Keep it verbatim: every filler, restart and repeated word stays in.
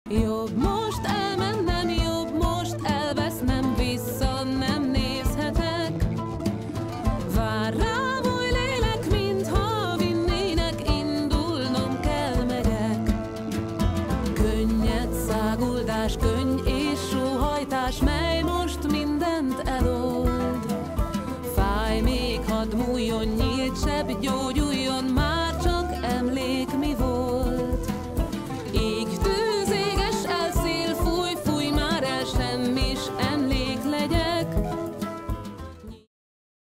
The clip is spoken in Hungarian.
Jobb most elmennem, jobb most elvesznem, vissza nem nézhetek. Vár rám oly lélek, mintha vinnének, indulnom kell, megyek. Könnyed száguldás, könny és sóhajtás, mely most mindent elol.